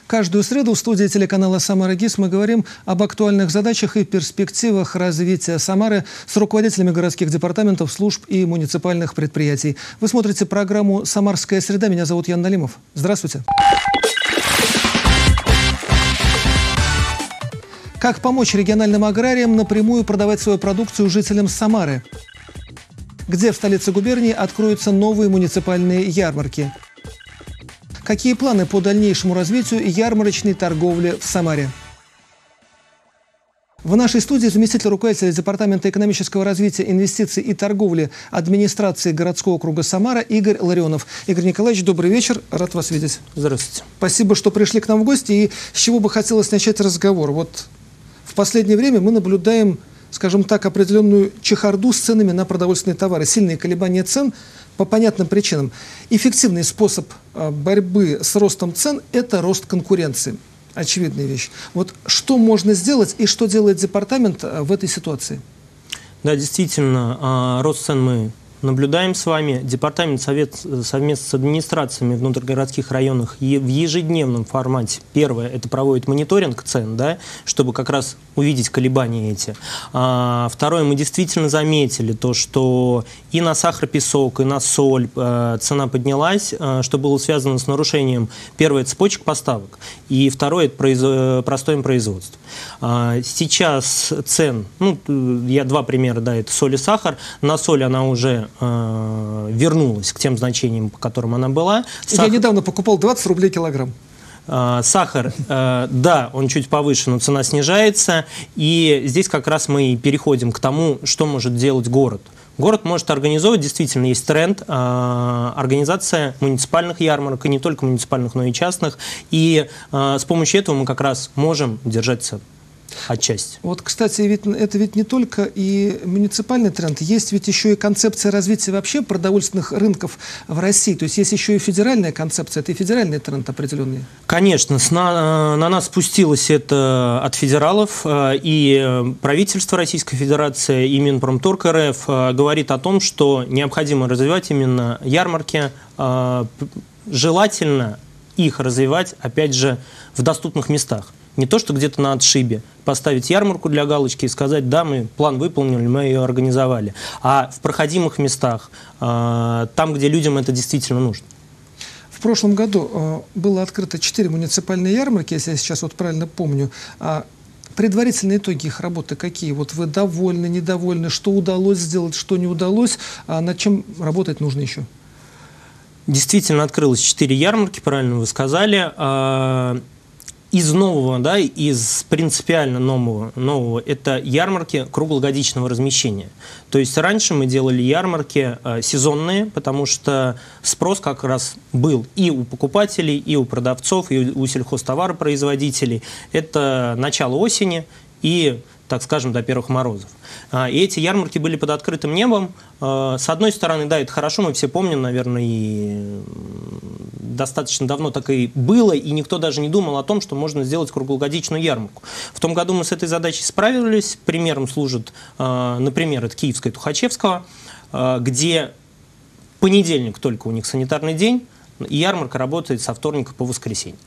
Каждую среду в студии телеканала «Самара ГИС» мы говорим об актуальных задачах и перспективах развития Самары с руководителями городских департаментов, служб и муниципальных предприятий. Вы смотрите программу «Самарская среда». Меня зовут Ян Налимов. Здравствуйте. Как помочь региональным аграриям напрямую продавать свою продукцию жителям Самары? Где в столице губернии откроются новые муниципальные ярмарки? Какие планы по дальнейшему развитию ярмарочной торговли в Самаре? В нашей студии заместитель руководителя Департамента экономического развития, инвестиций и торговли администрации городского округа Самара Игорь Ларионов. Игорь Николаевич, добрый вечер. Рад вас видеть. Здравствуйте. Спасибо, что пришли к нам в гости. И с чего бы хотелось начать разговор? Вот в последнее время мы наблюдаем, скажем так, определенную чехарду с ценами на продовольственные товары. Сильные колебания цен по понятным причинам. Эффективный способ борьбы с ростом цен – это рост конкуренции. Очевидная вещь. Вот что можно сделать и что делает департамент в этой ситуации? Да, действительно, рост цен мы наблюдаем с вами. Департамент совместно с администрациями внутригородских районах в ежедневном формате. Первое, это проводит мониторинг цен, да, чтобы как раз увидеть колебания эти. Второе, мы действительно заметили то, что и на сахар-песок, и на соль цена поднялась, что было связано с нарушением, первое, цепочек поставок, и второе, это простоем производства. Сейчас цен, я два примера, да, это соль и сахар. На соль она уже вернулась к тем значениям, по которым она была. Я недавно покупал 20 рублей килограмм. Сахар, да, он чуть повыше, но цена снижается. И здесь как раз мы переходим к тому, что может делать город. Город может организовывать, действительно, есть тренд, организация муниципальных ярмарок, и не только муниципальных, но и частных. И с помощью этого мы как раз можем держать цену. Отчасти. Вот, кстати, это ведь не только и муниципальный тренд, есть ведь еще и концепция развития вообще продовольственных рынков в России. То есть есть еще и федеральная концепция, это и федеральный тренд определенный. Конечно, на нас спустилось это от федералов, и правительство Российской Федерации, и Минпромторг РФ говорит о том, что необходимо развивать именно ярмарки, желательно их развивать, опять же, в доступных местах. Не то, что где-то на отшибе поставить ярмарку для галочки и сказать, да, мы план выполнили, мы ее организовали. А в проходимых местах, там, где людям это действительно нужно. В прошлом году было открыто 4 муниципальные ярмарки, если я сейчас вот правильно помню. Предварительные итоги их работы какие? Вот вы довольны, недовольны, что удалось сделать, что не удалось, над чем работать нужно еще? Действительно открылось 4 ярмарки, правильно вы сказали. Из нового, да, из принципиально нового это ярмарки круглогодичного размещения. То есть раньше мы делали ярмарки сезонные, потому что спрос как раз был и у покупателей, и у продавцов, и у сельхозтоваропроизводителей. Это начало осени и, так скажем, до первых морозов. И эти ярмарки были под открытым небом. С одной стороны, да, это хорошо, мы все помним, наверное, и достаточно давно так и было, и никто даже не думал о том, что можно сделать круглогодичную ярмарку. В том году мы с этой задачей справились. Примером служит, например, это Киевская и Тухачевского, где понедельник только у них санитарный день, и ярмарка работает со вторника по воскресенье.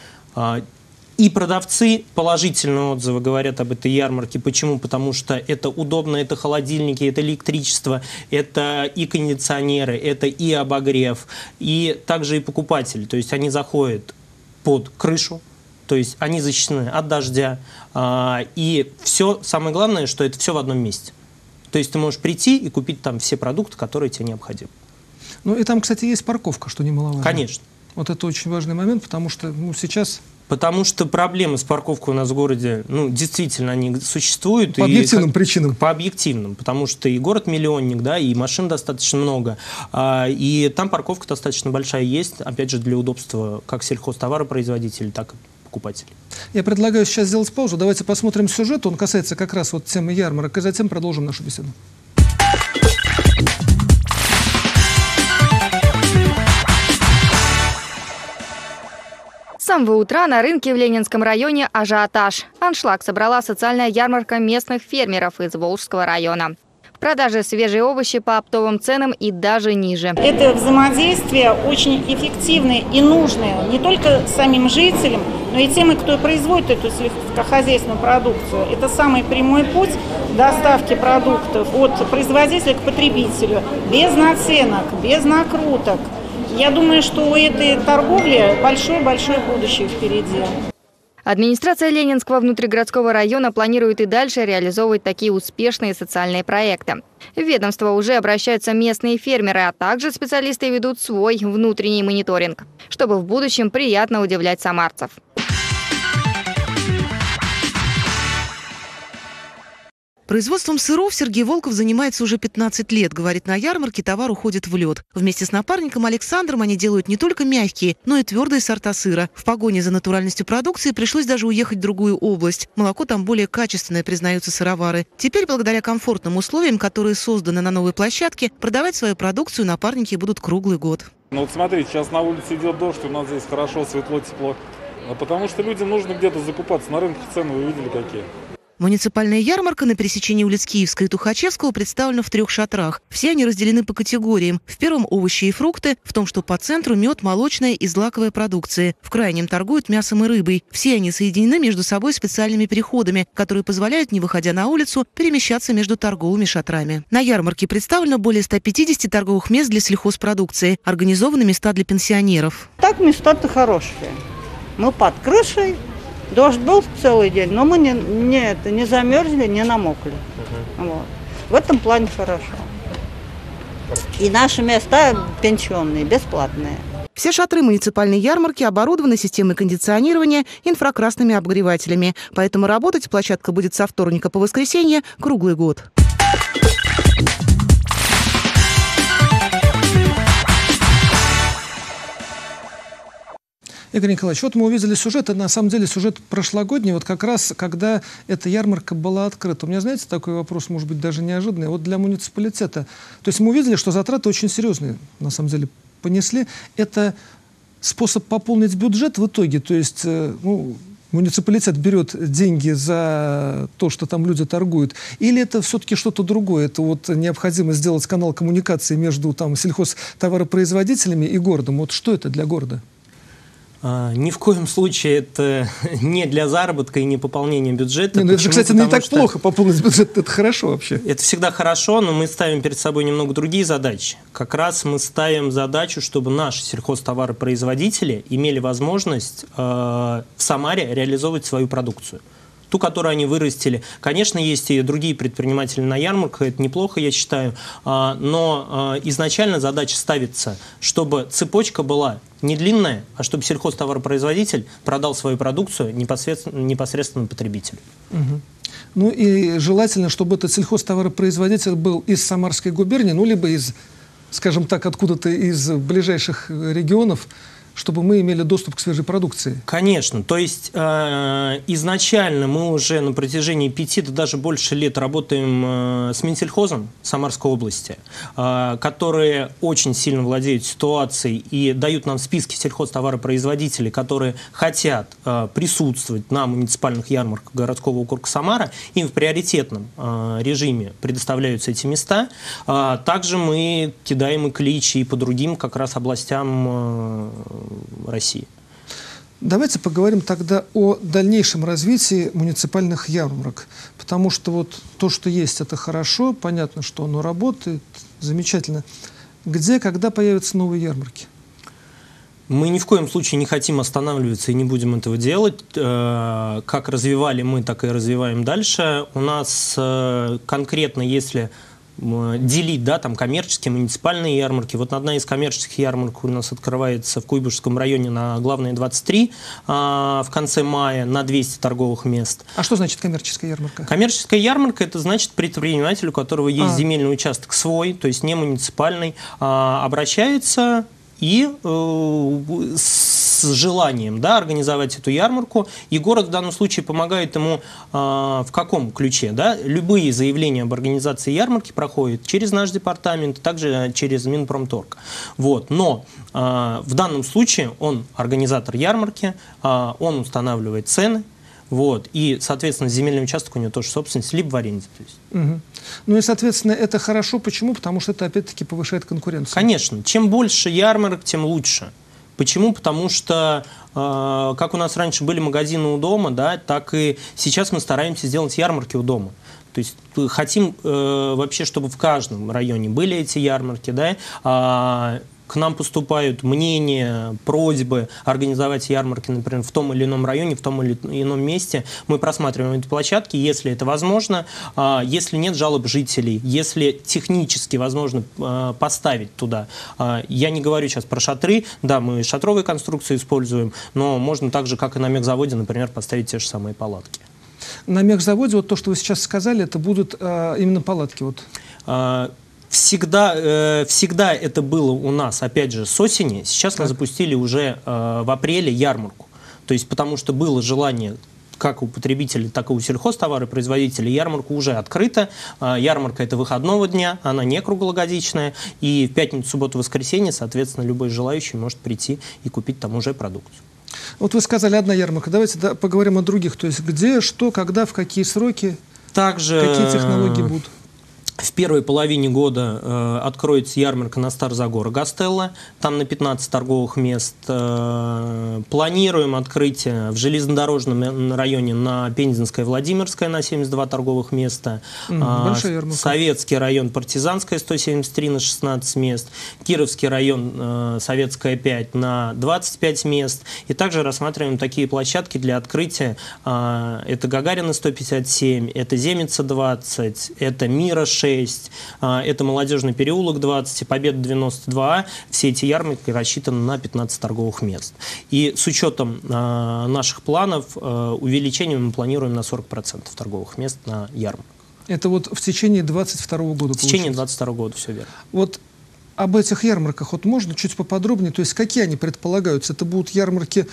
И продавцы положительные отзывы говорят об этой ярмарке. Почему? Потому что это удобно, это холодильники, это электричество, это и кондиционеры, это и обогрев, и также и покупатели. То есть они заходят под крышу, то есть они защищены от дождя. И все, самое главное, что это все в одном месте. То есть ты можешь прийти и купить там все продукты, которые тебе необходимы. Ну и там, кстати, есть парковка, что немаловажно. Конечно. Вот это очень важный момент, потому что сейчас... Потому что проблемы с парковкой у нас в городе, действительно, они существуют. По объективным причинам. По объективным, потому что и город-миллионник, да, и машин достаточно много. И там парковка достаточно большая есть, опять же, для удобства как сельхозтоваропроизводителей, так и покупателей. Я предлагаю сейчас сделать паузу. Давайте посмотрим сюжет. Он касается как раз вот темы ярмарок, и затем продолжим нашу беседу. С самого утра на рынке в Ленинском районе ажиотаж. Аншлаг собрала социальная ярмарка местных фермеров из Волжского района. В продаже свежие овощи по оптовым ценам и даже ниже. Это взаимодействие очень эффективное и нужное не только самим жителям, но и теми, кто производит эту сельскохозяйственную продукцию. Это самый прямой путь доставки продуктов от производителя к потребителю, без наценок, без накруток. Я думаю, что у этой торговли большое-большое будущее впереди. Администрация Ленинского внутригородского района планирует и дальше реализовывать такие успешные социальные проекты. В ведомство уже обращаются местные фермеры, а также специалисты ведут свой внутренний мониторинг, чтобы в будущем приятно удивлять самарцев. Производством сыров Сергей Волков занимается уже 15 лет. Говорит, на ярмарке товар уходит в лед. Вместе с напарником Александром они делают не только мягкие, но и твердые сорта сыра. В погоне за натуральностью продукции пришлось даже уехать в другую область. Молоко там более качественное, признаются сыровары. Теперь, благодаря комфортным условиям, которые созданы на новой площадке, продавать свою продукцию напарники будут круглый год. Ну вот смотрите, сейчас на улице идет дождь, у нас здесь хорошо, светло, тепло. Потому что людям нужно где-то закупаться. На рынке цены вы видели какие. Муниципальная ярмарка на пересечении улиц Киевской и Тухачевского представлена в 3 шатрах. Все они разделены по категориям. В первом – овощи и фрукты, в том, что по центру мед, молочная и злаковая продукция. В крайнем торгуют мясом и рыбой. Все они соединены между собой специальными переходами, которые позволяют, не выходя на улицу, перемещаться между торговыми шатрами. На ярмарке представлено более 150 торговых мест для сельхозпродукции. Организованы места для пенсионеров. Так места-то хорошие. Мы под крышей. Дождь был целый день, но мы не замерзли, не намокли. Вот. В этом плане хорошо. И наши места пенсионные, бесплатные. Все шатры муниципальной ярмарки оборудованы системой кондиционирования инфракрасными обогревателями. Поэтому работать площадка будет со вторника по воскресенье круглый год. Игорь Николаевич, вот мы увидели сюжет, это на самом деле сюжет прошлогодний, вот как раз, когда эта ярмарка была открыта. У меня, знаете, такой вопрос, может быть, даже неожиданный. Вот для муниципалитета, то есть мы увидели, что затраты очень серьезные, на самом деле, понесли. Это способ пополнить бюджет в итоге, то есть, муниципалитет берет деньги за то, что там люди торгуют, или это все-таки что-то другое? Это вот необходимо сделать канал коммуникации между там сельхозтоваропроизводителями и городом. Вот что это для города? Ни в коем случае это не для заработка и не пополнения бюджета. Это же, кстати, не так плохо, пополнить бюджет, это хорошо вообще. Это всегда хорошо, но мы ставим перед собой немного другие задачи. Как раз мы ставим задачу, чтобы наши сельхозтоваропроизводители имели возможность в Самаре реализовывать свою продукцию. Ту, которую они вырастили. Конечно, есть и другие предприниматели на ярмарках, это неплохо, я считаю, но изначально задача ставится, чтобы цепочка была не длинная, а чтобы сельхозтоваропроизводитель продал свою продукцию непосредственно потребителю. Угу. Ну и желательно, чтобы этот сельхозтоваропроизводитель был из Самарской губернии, либо из, скажем так, откуда-то из ближайших регионов, чтобы мы имели доступ к свежей продукции. Конечно. То есть изначально мы уже на протяжении 5, да даже больше лет работаем с Минсельхозом Самарской области, которые очень сильно владеют ситуацией и дают нам списки сельхозтоваропроизводителей, которые хотят присутствовать на муниципальных ярмарках городского округа Самара. Им в приоритетном режиме предоставляются эти места. Также мы кидаем и клич и по другим как раз областям России. Давайте поговорим тогда о дальнейшем развитии муниципальных ярмарок. Потому что вот то, что есть, это хорошо, понятно, что оно работает, замечательно. Где, когда появятся новые ярмарки? Мы ни в коем случае не хотим останавливаться и не будем этого делать. Как развивали мы, так и развиваем дальше. У нас конкретно, если делить, да, там коммерческие, муниципальные ярмарки. Вот одна из коммерческих ярмарок у нас открывается в Куйбышевском районе на Главной 23 в конце мая на 200 торговых мест. А что значит коммерческая ярмарка? Коммерческая ярмарка – это значит предприниматель, у которого есть земельный участок свой, то есть не муниципальный, обращается и с желанием, да, организовать эту ярмарку. И город в данном случае помогает ему в каком ключе? Да? Любые заявления об организации ярмарки проходят через наш департамент, также через Минпромторг. Вот. Но в данном случае он организатор ярмарки, он устанавливает цены. Вот. И, соответственно, земельный участок у него тоже собственность, либо в аренде. То есть. Угу. Ну и, соответственно, это хорошо. Почему? Потому что это, опять-таки, повышает конкуренцию. Конечно. Чем больше ярмарок, тем лучше. Почему? Потому что как у нас раньше были магазины у дома, да, так и сейчас мы стараемся сделать ярмарки у дома. То есть хотим вообще, чтобы в каждом районе были эти ярмарки, да. К нам поступают мнения, просьбы организовать ярмарки, например, в том или ином районе, в том или ином месте. Мы просматриваем эти площадки, если это возможно. Если нет жалоб жителей, если технически возможно поставить туда. Я не говорю сейчас про шатры. Да, мы шатровые конструкции используем, но можно так же, как и на мегзаводе, например, поставить те же самые палатки. На мегзаводе, вот то, что вы сейчас сказали, это будут именно палатки? Вот. Всегда это было у нас, опять же, с осени. Сейчас мы запустили уже в апреле ярмарку. То есть потому что было желание как у потребителей, так и у сельхозтоваропроизводителей. Ярмарка уже открыта. Ярмарка – это выходного дня, она не круглогодичная. И в пятницу, субботу, воскресенье, соответственно, любой желающий может прийти и купить там уже продукцию. Вот вы сказали, одна ярмарка. Давайте поговорим о других. То есть где, что, когда, в какие сроки, также какие технологии будут? В первой половине года откроется ярмарка на Старозагора Гастелло, там на 15 торговых мест. Планируем открытие в железнодорожном районе на Пензенское, Владимирское на 72 торговых места. Большая ярмарка. Советский район Партизанское 173 на 16 мест. Кировский район Советская 5 на 25 мест. И также рассматриваем такие площадки для открытия. Это Гагарина 157, это Земица 20, это Мира 6. Это Молодежный переулок 20, Победа 92. Все эти ярмарки рассчитаны на 15 торговых мест. И с учетом наших планов увеличение мы планируем на 40% торговых мест на ярмарках. Это вот в течение 2022 года? В течение 2022 года, все верно. Вот об этих ярмарках вот можно чуть поподробнее? То есть какие они предполагаются? Это будут ярмарки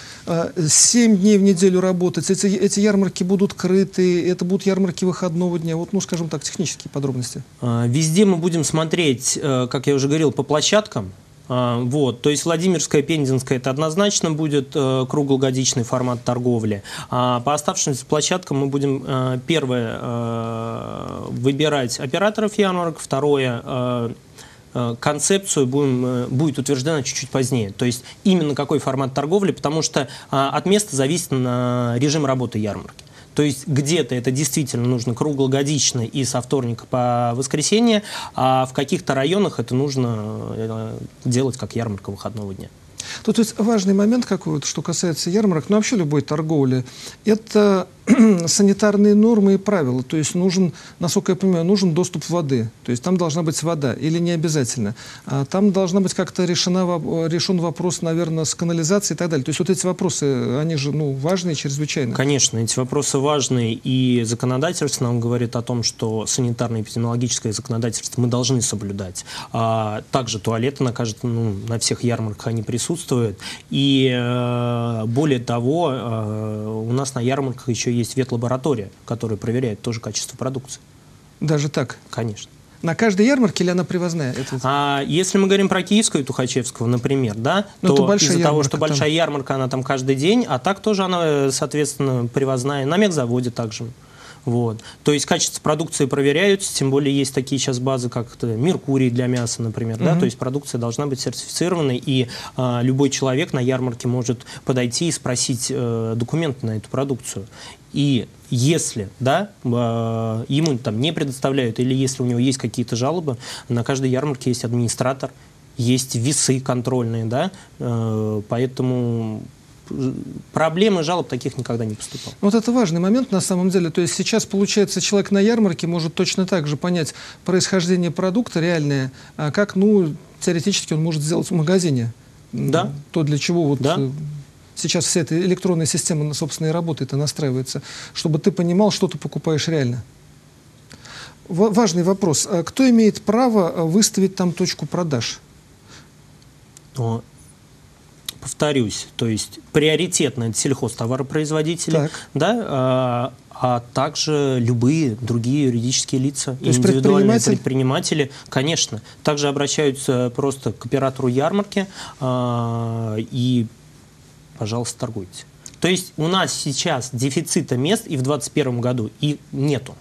7 дней в неделю работать? Эти ярмарки будут крыты? Это будут ярмарки выходного дня? Вот, ну, скажем так, технические подробности. Везде мы будем смотреть, как я уже говорил, по площадкам. Вот, то есть Владимирская, Пензенская, это однозначно будет круглогодичный формат торговли. А по оставшимся площадкам мы будем, первое, выбирать операторов ярмарок, второе, концепцию будет утверждена чуть-чуть позднее. То есть именно какой формат торговли, потому что от места зависит режим работы ярмарки. То есть где-то это действительно нужно круглогодично и со вторника по воскресенье, а в каких-то районах это нужно делать как ярмарка выходного дня. Тут есть важный момент какой-то, что касается ярмарок, но вообще любой торговли. Это санитарные нормы и правила. То есть нужен, насколько я понимаю, нужен доступ воды. То есть там должна быть вода или не обязательно. Там должна быть как-то решен вопрос, наверное, с канализацией и так далее. То есть вот эти вопросы, они же важные чрезвычайно. Конечно, эти вопросы важные. И законодательство нам говорит о том, что санитарно-эпидемиологическое законодательство мы должны соблюдать. Также туалеты на всех ярмарках они присутствуют. И более того, у нас на ярмарках еще есть ветлаборатория, которая проверяет тоже качество продукции. Даже так? Конечно. На каждой ярмарке или она привозная? Если мы говорим про Киевскую и Тухачевскую, например, да, то из-за того, что большая ярмарка, она там каждый день, а так тоже она, соответственно, привозная. На мегзаводе также. Вот. То есть качество продукции проверяются, тем более есть такие сейчас базы, как Меркурий для мяса, например. Да? То есть продукция должна быть сертифицированной, и любой человек на ярмарке может подойти и спросить документы на эту продукцию. И если ему там не предоставляют, или если у него есть какие-то жалобы, на каждой ярмарке есть администратор, есть весы контрольные, да? Поэтому проблемы, жалоб таких никогда не поступало. Вот это важный момент на самом деле. То есть сейчас, получается, человек на ярмарке может точно так же понять происхождение продукта реальное, как, теоретически он может сделать в магазине. Да. То, для чего сейчас вся эта электронная система, собственно, и работает, и настраивается, чтобы ты понимал, что ты покупаешь реально. Важный вопрос. Кто имеет право выставить там точку продаж? Повторюсь, то есть приоритетно это сельхозтоваропроизводители, да, а также любые другие юридические лица, индивидуальные предприниматели, конечно, также обращаются просто к оператору ярмарки и, пожалуйста, торгуйте. То есть у нас сейчас дефицита мест и в 2021 году и нету.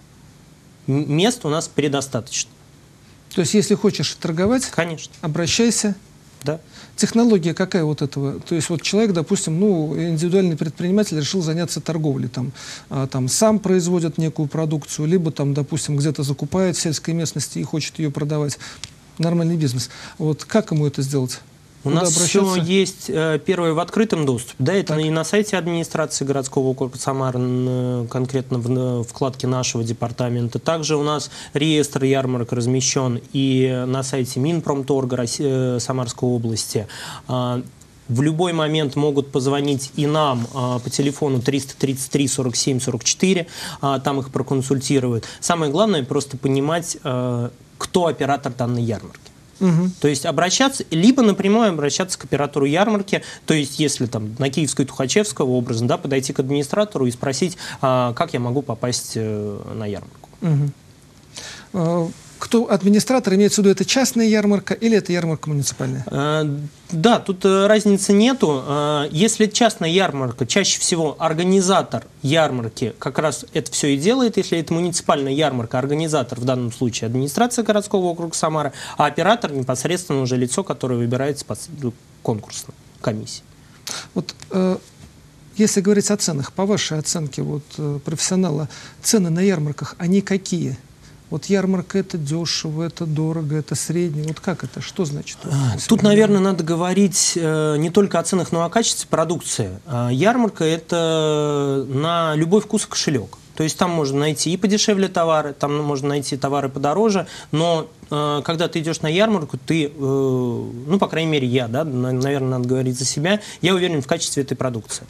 Мест у нас предостаточно. То есть если хочешь торговать, конечно, обращайся. Да. Технология какая вот этого? То есть вот человек, допустим, ну, индивидуальный предприниматель решил заняться торговлей, там сам производит некую продукцию, либо там, допустим, где-то закупает в сельской местности и хочет ее продавать. Нормальный бизнес. Вот как ему это сделать? У нас все есть, первое, в открытом доступе. Да, это и на сайте администрации городского округа Самары, конкретно в вкладке нашего департамента. Также у нас реестр ярмарок размещен и на сайте Минпромторга Самарской области. В любой момент могут позвонить и нам по телефону 333 47 44, там их проконсультируют. Самое главное просто понимать, кто оператор данной ярмарки. То есть обращаться, либо напрямую обращаться к оператору ярмарки, то есть если там на Киевскую и Тухачевского образно, да, подойти к администратору и спросить, как я могу попасть на ярмарку. Кто администратор, имеется в виду, это частная ярмарка или это ярмарка муниципальная? Да, тут разницы нету. Если частная ярмарка, чаще всего организатор ярмарки как раз это все и делает. Если это муниципальная ярмарка, организатор, в данном случае администрация городского округа Самара, а оператор непосредственно уже лицо, которое выбирается по конкурсной комиссии. Вот если говорить о ценах, по вашей оценке вот, профессионала, цены на ярмарках, они какие? Вот ярмарка — это дешево, это дорого, это средний. Вот как это? Что значит? Тут, наверное, надо говорить не только о ценах, но и о качестве продукции. Ярмарка — это на любой вкус и кошелек. То есть там можно найти и подешевле товары, там можно найти товары подороже, но когда ты идешь на ярмарку, ты, ну, по крайней мере, я, да, наверное, надо говорить за себя, я уверен в качестве этой продукции.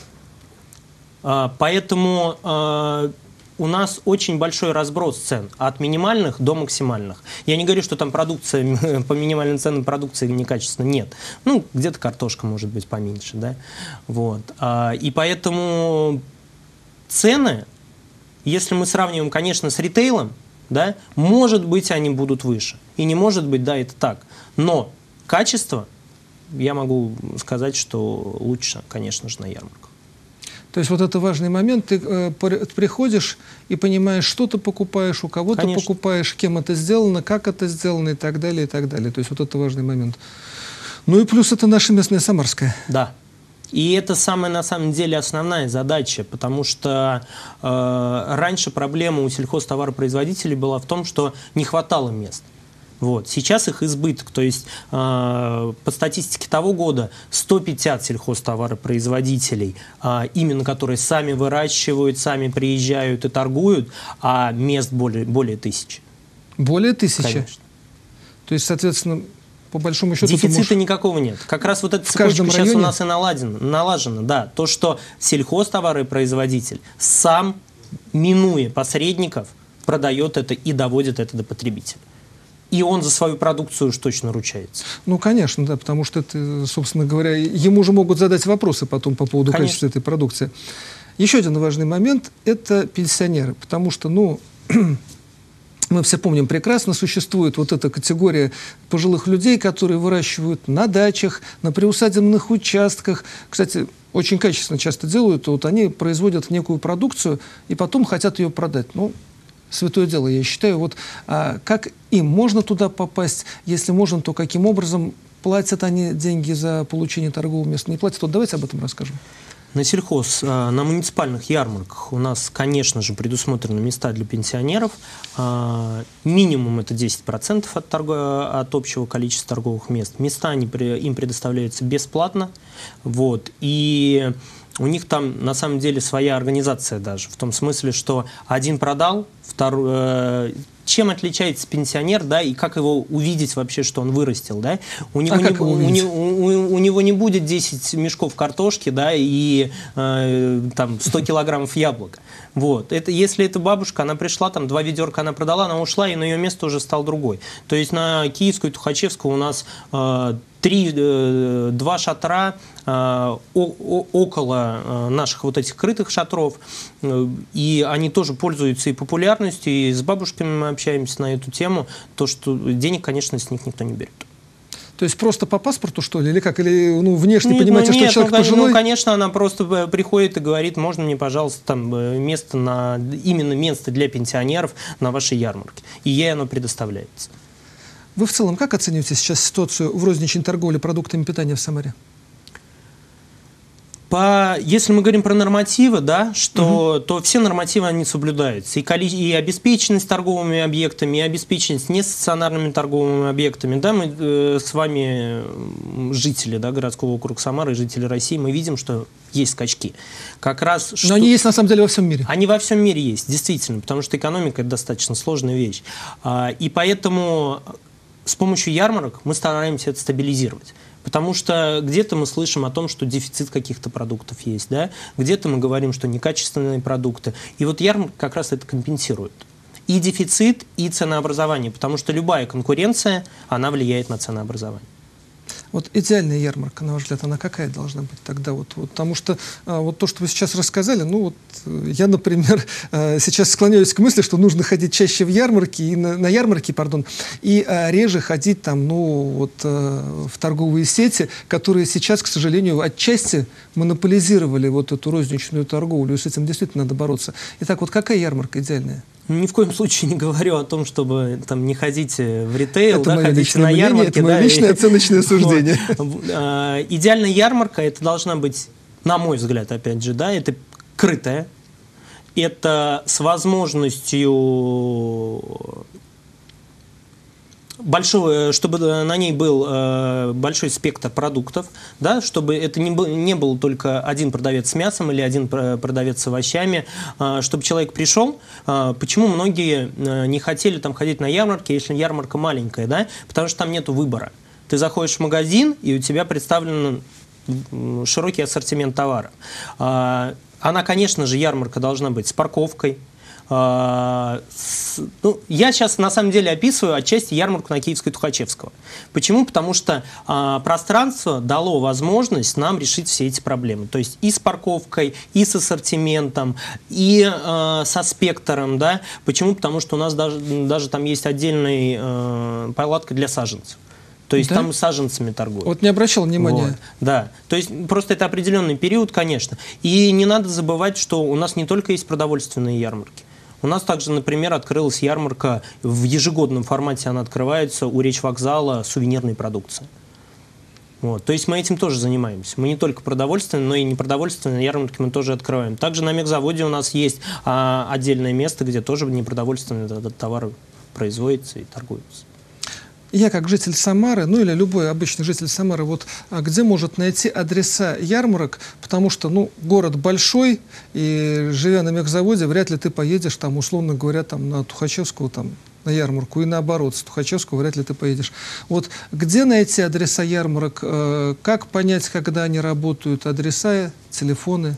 Поэтому у нас очень большой разброс цен от минимальных до максимальных. Я не говорю, что там продукция, по минимальным ценам продукции некачественно. Нет. Ну, где-то картошка может быть поменьше, да. Вот. И поэтому цены, если мы сравниваем, конечно, с ритейлом, да, может быть, они будут выше. И не может быть, да, это так. Но качество, я могу сказать, что лучше, конечно же, на ярмарках. То есть вот это важный момент, ты приходишь и понимаешь, что ты покупаешь, у кого ты покупаешь, кем это сделано, как это сделано и так далее, и так далее. То есть вот это важный момент. Ну и плюс это наша местная самарская. Да. И это самая, на самом деле, основная задача, потому что раньше проблема у сельхозтоваропроизводителей была в том, что не хватало мест. Вот. Сейчас их избыток, то есть по статистике того года 150 сельхозтоваропроизводителей, именно которые сами выращивают, сами приезжают и торгуют, а мест более 1000. Более 1000? Конечно. То есть, соответственно, по большому счету... Дефицита никакого нет. Как раз вот эта цепочка сейчас у нас и налажена. Да. То, что сельхозтоваропроизводитель сам, минуя посредников, продает это и доводит это до потребителя. И он за свою продукцию уж точно ручается. Ну, конечно, да, потому что, это, собственно говоря, ему же могут задать вопросы потом по поводу качества этой продукции. Еще один важный момент – это пенсионеры, потому что, ну, мы все помним прекрасно, существует вот эта категория пожилых людей, которые выращивают на дачах, на приусадебных участках. Кстати, очень качественно часто делают, вот они производят некую продукцию и потом хотят ее продать. Ну, святое дело, я считаю. Вот как им можно туда попасть? Если можно, то каким образом? Платят они деньги за получение торгового места? Не платят? Вот давайте об этом расскажем. На сельхоз, на муниципальных ярмарках у нас, конечно же, предусмотрены места для пенсионеров. Минимум это 10% от общего количества торговых мест. Места им предоставляются бесплатно. Вот. И у них там на самом деле своя организация даже. В том смысле, что один продал, второй... Чем отличается пенсионер, да, и как его увидеть вообще, что он вырастил, да? У него не будет 10 мешков картошки, да, и там 100 килограммов яблок. Вот. Это, если эта бабушка, она пришла, там 2 ведерка она продала, она ушла, и на ее место уже стал другой. То есть на Киевскую и Тухачевскую у нас 2 шатра около наших вот этих крытых шатров, и они тоже пользуются и популярностью, и с бабушками мы общаемся на эту тему, то, что денег, конечно, с них никто не берет. То есть просто по паспорту, что ли? Или как? Или внешне понимаете, что человек пожилой? Ну, конечно, она просто приходит и говорит, можно мне, пожалуйста, там именно место для пенсионеров на вашей ярмарке. И ей оно предоставляется. Вы в целом как оцениваете сейчас ситуацию в розничной торговле продуктами питания в Самаре? Если мы говорим про нормативы, да, то все нормативы, они соблюдаются. И обеспеченность торговыми объектами, и обеспеченность нестационарными торговыми объектами. Да, мы с вами, жители, да, городского округа Самары, жители России, мы видим, что есть скачки. Как раз, Но они есть на самом деле во всем мире. Они во всем мире есть, действительно, потому что экономика – это достаточно сложная вещь. И поэтому с помощью ярмарок мы стараемся это стабилизировать. Потому что где-то мы слышим о том, что дефицит каких-то продуктов есть, да? Где-то мы говорим, что некачественные продукты. И вот ярмарка как раз это компенсирует. И дефицит, и ценообразование, потому что любая конкуренция, она влияет на ценообразование. Вот идеальная ярмарка, на ваш взгляд, она какая должна быть тогда? Потому что вот то, что вы сейчас рассказали, я, например, сейчас склоняюсь к мысли, что нужно ходить чаще в ярмарки, и на ярмарки, и реже ходить там, в торговые сети, которые сейчас, к сожалению, отчасти монополизировали вот эту розничную торговлю, и с этим действительно надо бороться. Итак, вот какая ярмарка идеальная? Ни в коем случае не говорю о том, чтобы там не ходить в ритейл, это ходите на ярмарки. Это мое личное оценочное суждение. Идеальная ярмарка, это должна быть, на мой взгляд, опять же, да, это крытая, это с возможностью чтобы на ней был большой спектр продуктов, да, чтобы это не был только один продавец с мясом или один продавец с овощами, чтобы человек пришел. Почему многие не хотели там ходить на ярмарки, если ярмарка маленькая, да? Потому что там нету выбора. Ты заходишь в магазин, и у тебя представлен широкий ассортимент товаров. Она, конечно же, ярмарка должна быть с парковкой. Я сейчас на самом деле описываю отчасти ярмарку на Киевской Тухачевского. Почему? Потому что пространство дало возможность нам решить все эти проблемы. То есть и с парковкой, и с ассортиментом, и со спектром. Да? Почему? Потому что у нас даже там есть отдельная палатка для саженцев. То есть там саженцами торгуют. Вот не обращал внимания. Вот, да, то есть просто это определенный период, конечно. И не надо забывать, что у нас не только есть продовольственные ярмарки. У нас также, например, открылась ярмарка, в ежегодном формате она открывается у речвокзала сувенирной продукции. Вот. То есть мы этим тоже занимаемся. Мы не только продовольственные, но и непродовольственные ярмарки мы тоже открываем. Также на мегзаводе у нас есть отдельное место, где тоже непродовольственные товары производятся и торгуются. Я, как житель Самары, или любой обычный житель Самары, где может найти адреса ярмарок, потому что, город большой, и живя на мегзаводе, вряд ли ты поедешь, условно говоря, на Тухачевскую, на ярмарку, и наоборот, с Тухачевского вряд ли ты поедешь. Вот где найти адреса ярмарок, как понять, когда они работают, адреса, телефоны?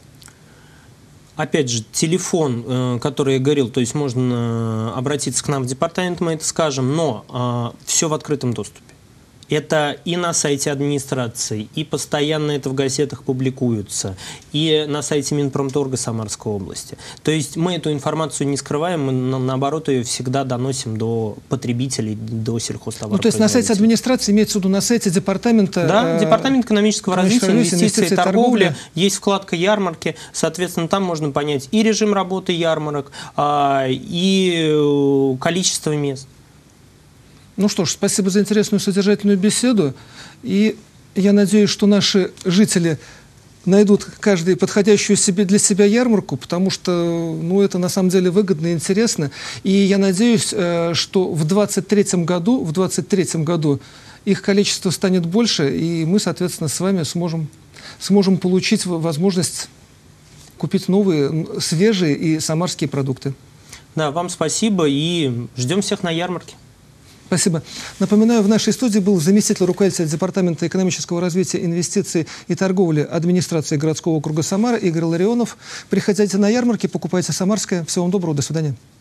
Опять же, телефон, который я говорил, то есть можно обратиться к нам в департамент, мы это скажем, но все в открытом доступе. Это и на сайте администрации, и постоянно это в газетах публикуется, и на сайте Минпромторга Самарской области. То есть мы эту информацию не скрываем, мы наоборот ее всегда доносим до потребителей, до сельхозтоваропроизводителей. То есть на сайте администрации, имеется в виду на сайте департамента... Да, Департамент экономического развития, инвестиций и торговли, есть вкладка ярмарки, соответственно, там можно понять и режим работы ярмарок, и количество мест. Ну что ж, спасибо за интересную содержательную беседу. И я надеюсь, что наши жители найдут каждый подходящую для себя ярмарку, потому что это на самом деле выгодно и интересно. И я надеюсь, что в 2023 году их количество станет больше, и мы, соответственно, с вами сможем получить возможность купить новые, свежие и самарские продукты. Да, вам спасибо, и ждем всех на ярмарке. Спасибо. Напоминаю, в нашей студии был заместитель руководителя Департамента экономического развития, инвестиций и торговли администрации городского округа Самара Игорь Ларионов. Приходите на ярмарки, покупайте самарское. Всего вам доброго, до свидания.